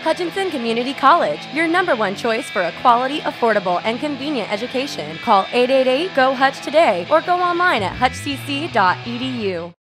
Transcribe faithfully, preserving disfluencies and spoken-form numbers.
Hutchinson Community College, your number one choice for a quality, affordable, and convenient education. Call eight eight eight, G O, Hutch today or go online at hutch c c dot e d u.